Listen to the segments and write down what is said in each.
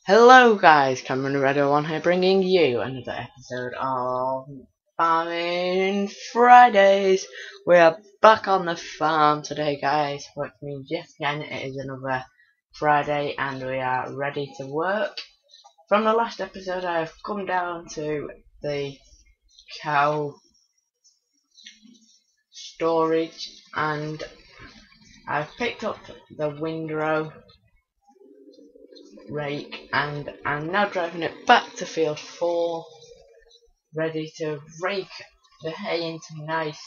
Hello guys, Cameron Radio 1 here bringing you another episode of Farming Fridays. We are back on the farm today guys, which means yes again it is another Friday and we are ready to work. From the last episode I have come down to the cow storage and I've picked up the windrow rake and I'm now driving it back to field 4, ready to rake the hay into nice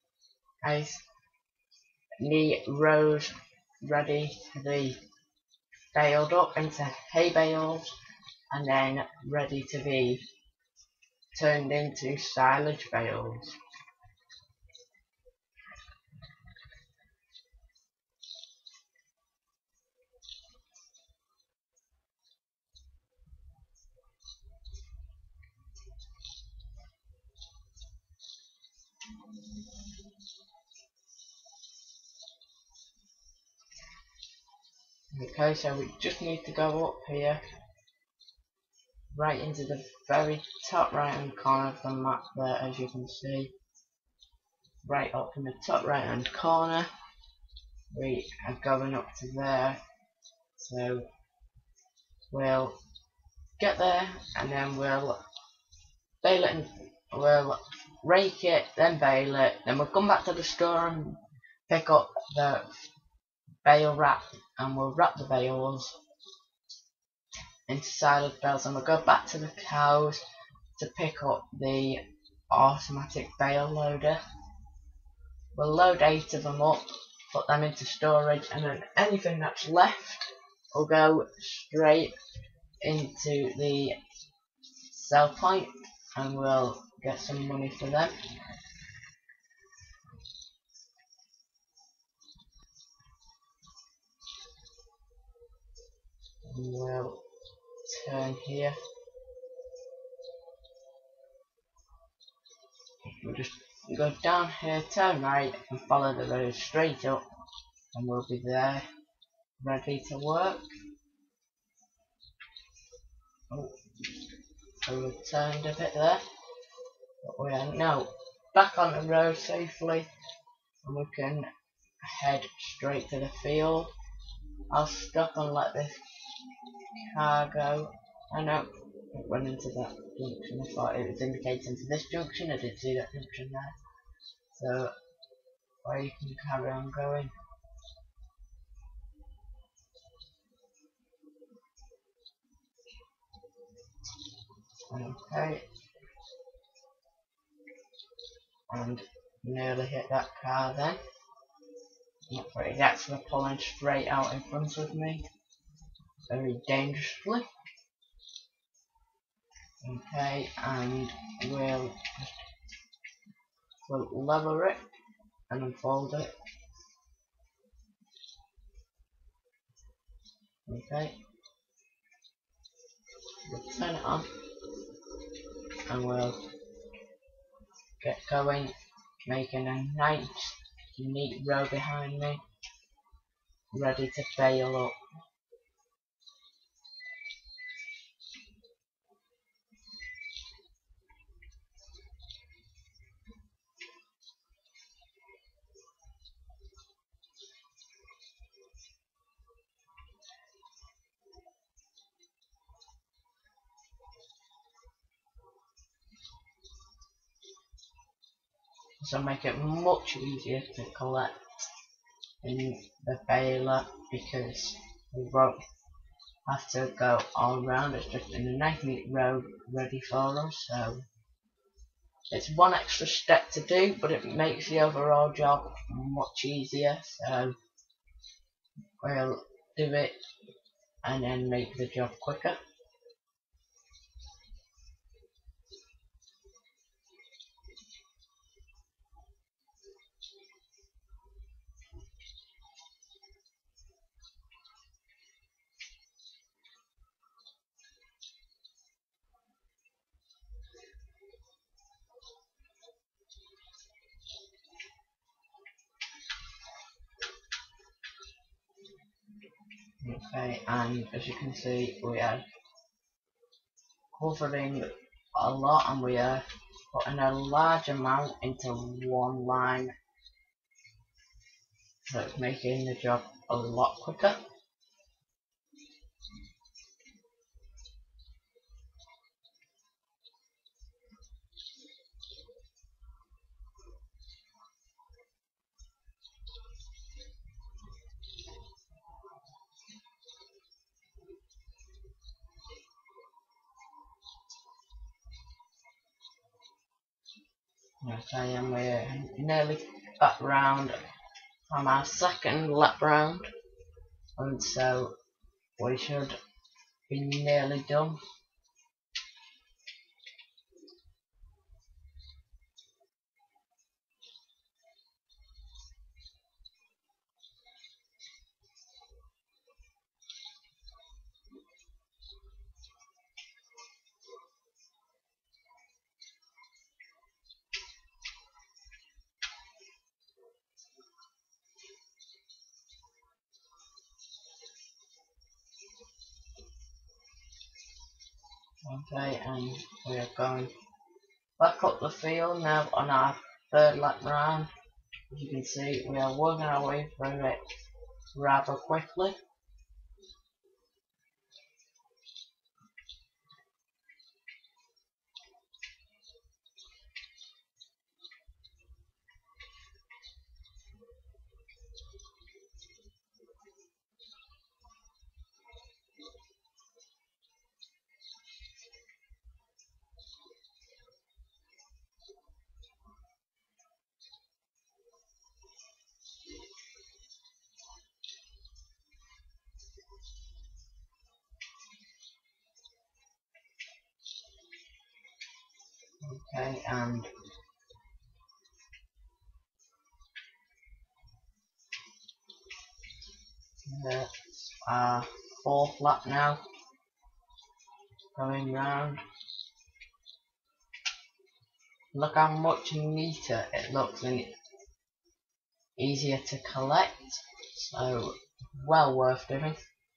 neat rows, ready to be baled up into hay bales and then ready to be turned into silage bales. Okay, so we just need to go up here, right into the very top right hand corner of the map there, as you can see. Right up in the top right hand corner. We are going up to there, so we'll get there and then we'll bale it and we'll rake it, then bale it, then we'll come back to the store and pick up the bale wrap and we'll wrap the bales into silage bales and we'll go back to the cows to pick up the automatic bale loader. We'll load 8 of them up, put them into storage, and then anything that's left will go straight into the sell point and we'll get some money for them. And we'll turn here. We'll just go down here, turn right and follow the road straight up and we'll be there ready to work. Oh, so we've turned a bit there, but we are now back on the road safely and we can head straight to the field. I'll stop and let this car go. I know it went into that junction. I thought it was indicating to this junction. I did see that junction there, so or you can carry on going. Okay, and nearly hit that car then. But he's actually pulling straight out in front of me, very dangerously. Okay, and we'll lever it and unfold it. Okay, we'll turn it on and we'll get going, making a nice neat row behind me, ready to bale up. So make it much easier to collect in the baler because we won't have to go all around. It's just in a nice neat row ready for us. So it's one extra step to do, but it makes the overall job much easier. So we'll do it and then make the job quicker. Okay, and as you can see we have covering a lot, and we are putting a large amount into one line, so it's making the job a lot quicker. Okay, and we're nearly back round from our second lap round, and so we should be nearly done. Okay, and we are going back up the field now on our third lap round. As you can see, we are working our way through it rather quickly. Okay, and that's our fourth lap now, going round. Look how much neater it looks and easier to collect, so well worth doing.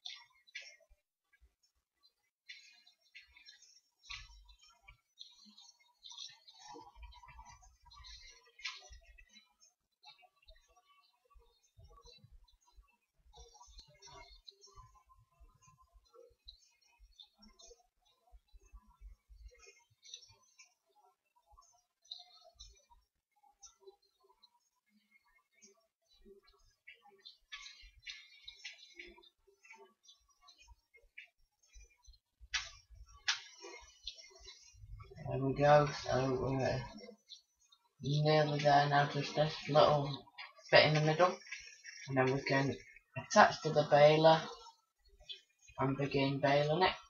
There we go, so we're nearly there now, just this little bit in the middle, and then we can attach to the baler and begin baling it.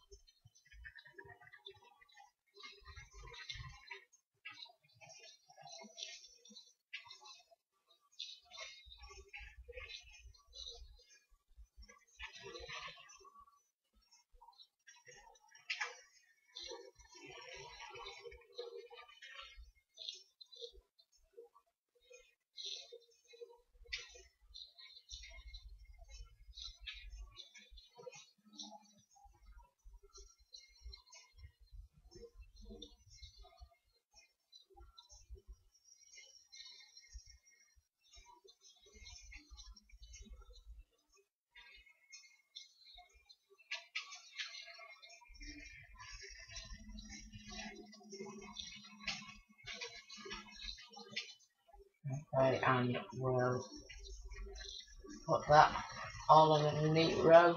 Okay, and we'll put that all in a neat row.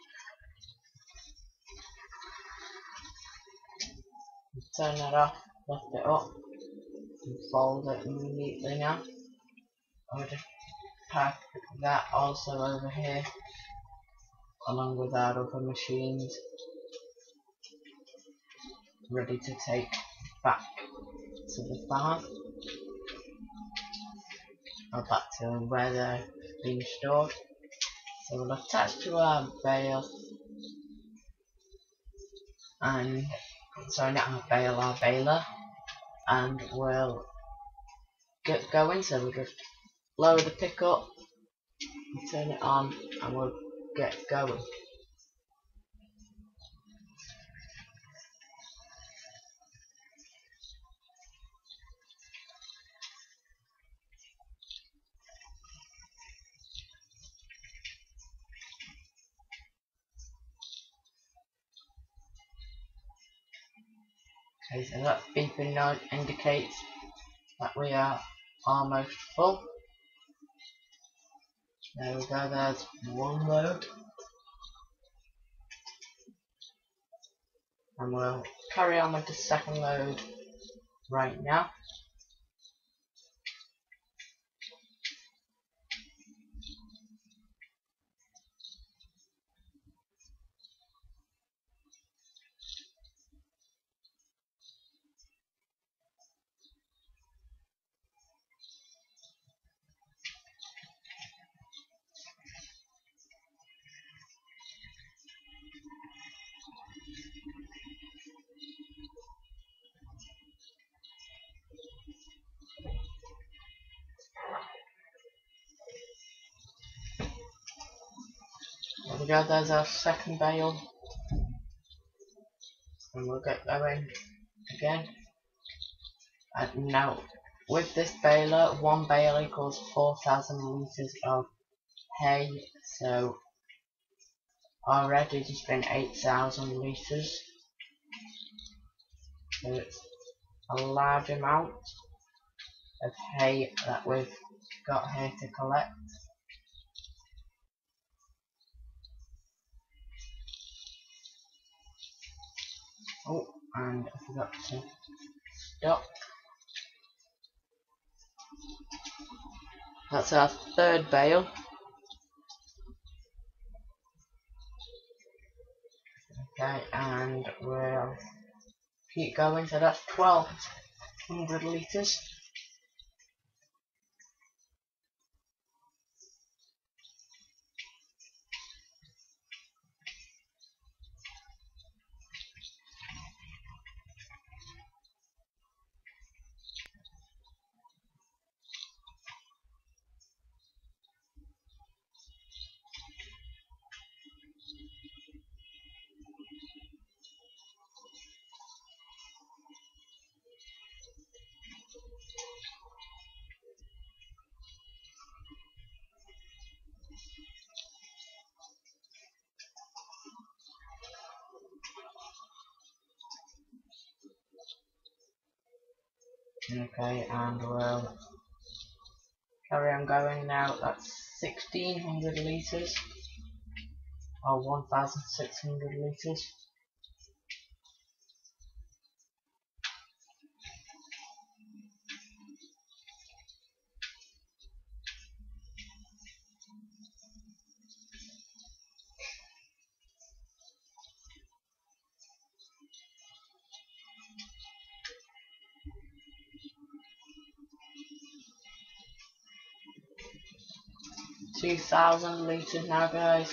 Turn it off, lift it up, and fold it neatly now. I'll just pack that also over here, along with our other machines, ready to take back to the farm, or back to where they're being stored. So we'll attach to our bale, and sorry, not our bale, our baler, and we'll get going. So we'll just lower the pickup, turn it on, and we'll get going. Okay, so that beeping noise indicates that we are almost full. There we go, there's one load. And we'll carry on with the second load right now. There we go, there's our second bale. And we'll get going again. And now, with this baler, one bale equals 4,000 litres of hay, so already there's been 8,000 litres. So it's a large amount of hay that we've got here to collect. Oh, and I forgot to stop. That's our third bale. Okay, and we'll keep going, so that's 1,200 litres. Okay, and we'll carry on going now. That's 1,600 litres, or 1,600 litres. $2,000 litres now, guys.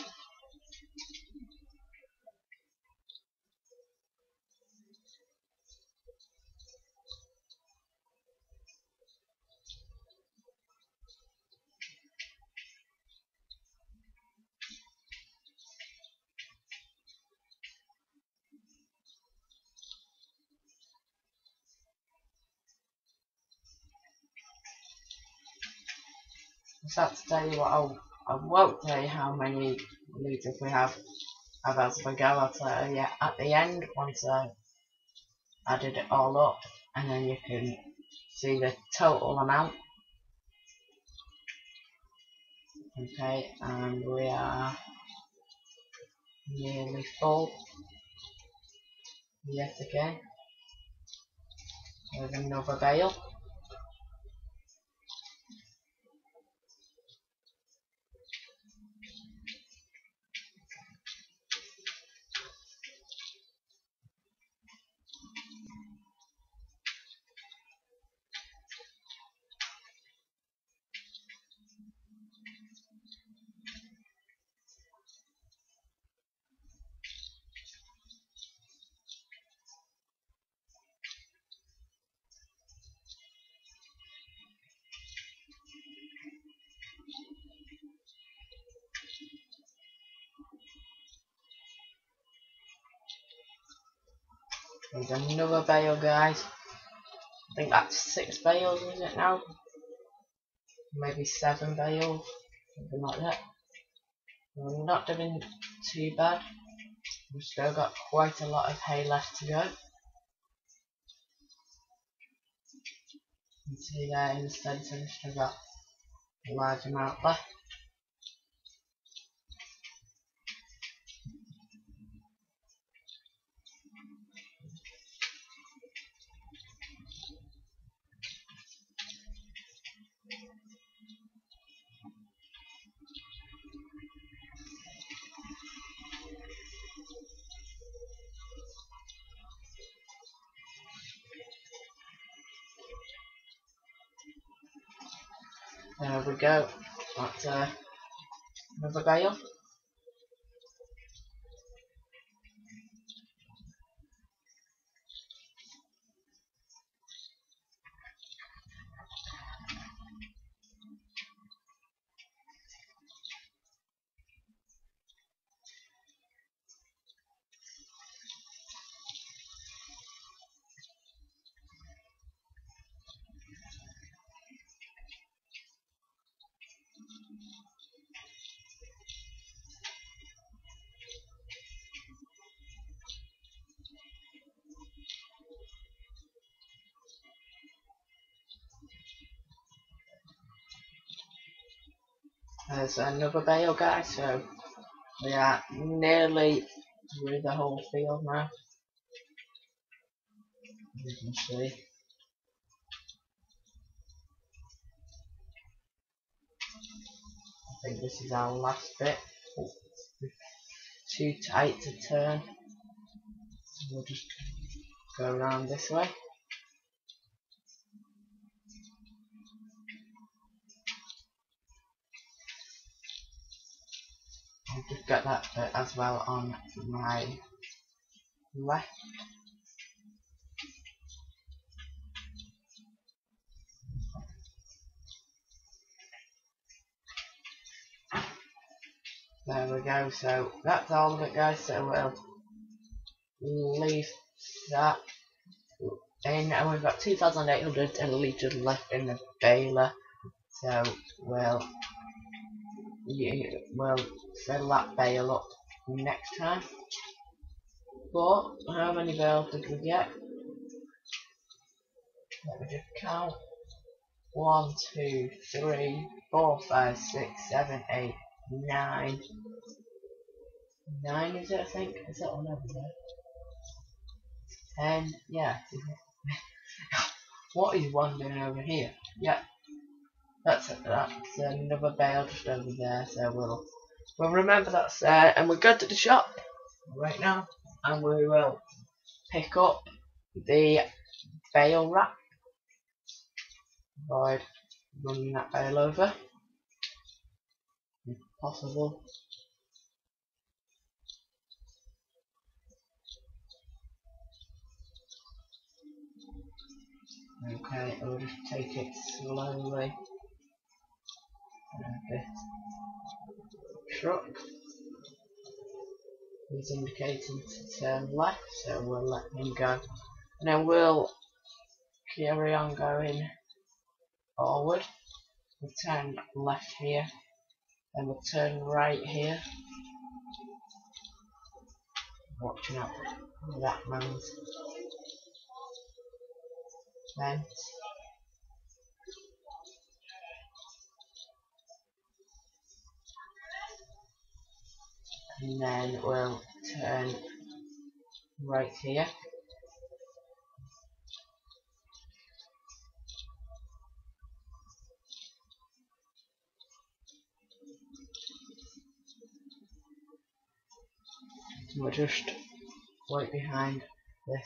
That's to tell you what, I won't tell you how many litres we have as we go. I'll tell you at the end once I've added it all up, and then you can see the total amount. Okay, and we are nearly full yet again with another bale. There's another bale, guys. I think that's 6 bales, is it now? Maybe 7 bales, something like that. We're not doing too bad. We've still got quite a lot of hay left to go. You can see there in the centre, I've still got a large amount left. There we go. That's another bale. There's another bale, guys, so we are nearly through the whole field now. As you can see. I think this is our last bit. Oh, too tight to turn. So we'll just go around this way. I'll just get that bit as well on my left. There we go, so that's all of it, guys, so we'll leave that in, and we've got 2,800 litres left in the baler, so we'll fill that bale up next time. But how many bales did we get? Let me just count. 1, 2, 3, 4, 5, 6, 7, 8, 9. 9 is it, I think? Is that one over there? 10, yeah. What is one doing over here? Yeah. That's another bale just over there, so we'll remember that's there, and we'll go to the shop right now, and we will pick up the bale wrap. Avoid running that bale over, if possible. Okay, we'll just take it slowly. This truck is indicating to turn left, so we'll let him go, and then we'll carry on going forward. We'll turn left here, then we'll turn right here, watching out for that man's fence. And then we'll turn right here. So we'll just wait behind this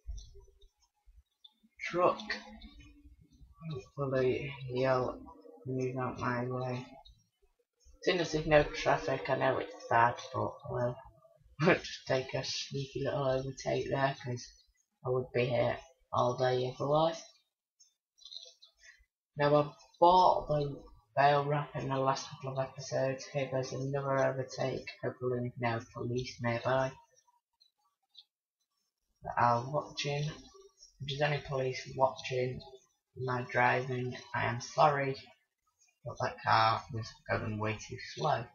truck. Hopefully he'll move out my way. As soon as there's no traffic, I know it's bad, but we'll just take a sneaky little overtake there, because I would be here all day otherwise. Now I bought the bale wrap in the last couple of episodes. Here there's another overtake, hopefully no police nearby that are watching. If there's any police watching my driving, I am sorry, but that car was going way too slow.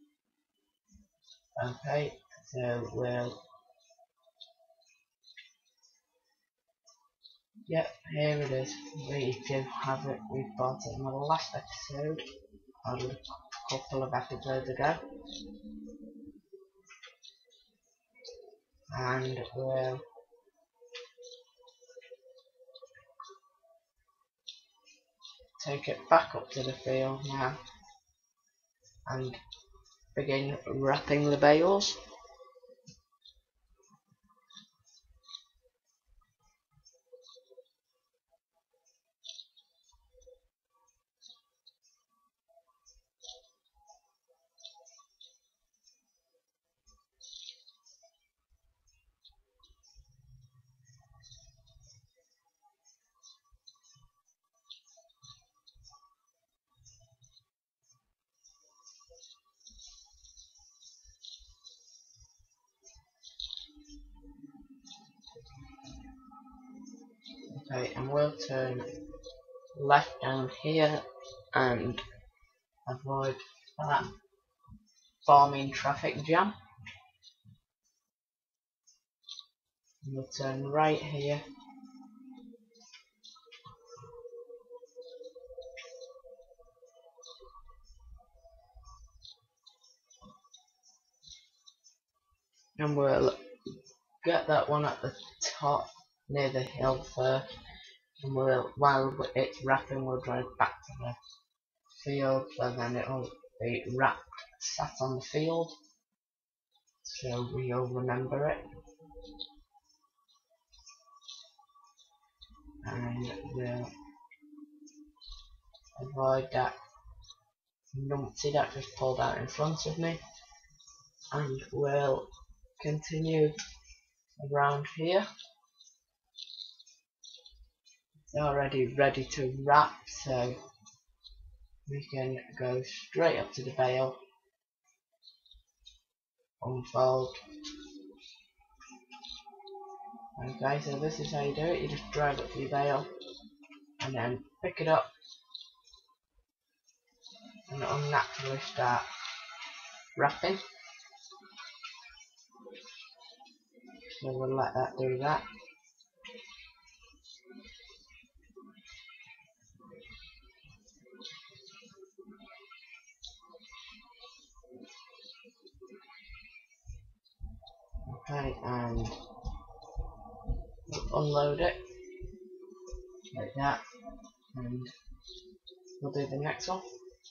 Okay, so we'll Yep, here it is. We do have it. We bought it in the last episode, or a couple of episodes ago, and we'll take it back up to the field now and begin wrapping the bales. Okay, and we'll turn left down here and avoid that forming traffic jam. And we'll turn right here. And we'll get that one at the top near the hill first. And while it's wrapping, we'll drive back to the field, so then it'll be wrapped, sat on the field, so we'll remember it. And we'll avoid that numpty that just pulled out in front of me, and we'll continue around here. It's already ready to wrap, so we can go straight up to the bale, unfold. Okay, so this is how you do it. You just drive up to your bale and then pick it up and unnaturally start wrapping. So we'll let that do that. Okay, and we'll unload it like that, and we'll do the next one.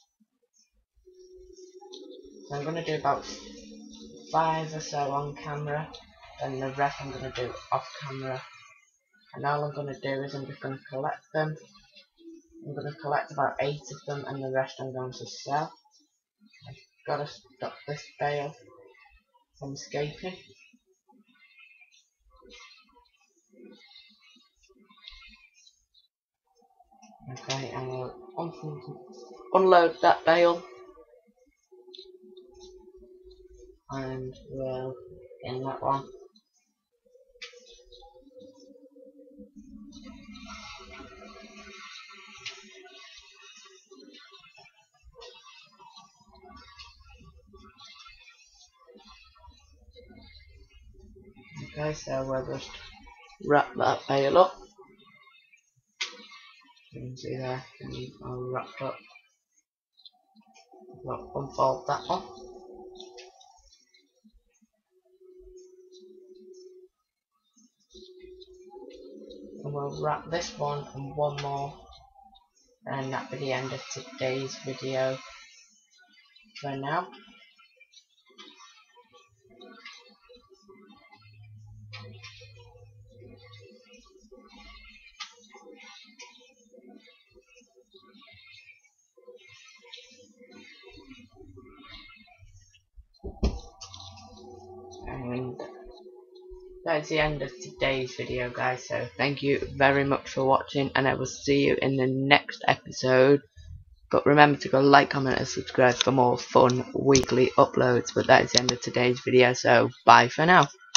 So I'm going to do about 5 or so on camera, and the rest I'm going to do off camera. And all I'm going to do is I'm just going to collect them. I'm going to collect about 8 of them, and the rest I'm going to sell. I've got to stop this bale from escaping. Okay, and we'll unload that bale, and we'll in that one. Okay, so we'll just wrap that bale up. You can see there, all wrapped up. We'll unfold that one. And we'll wrap this one and one more, and that'll be the end of today's video for now. And that's the end of today's video, guys, so thank you very much for watching, and I will see you in the next episode. But remember to go like, comment and subscribe for more fun weekly uploads. But that is the end of today's video, so bye for now.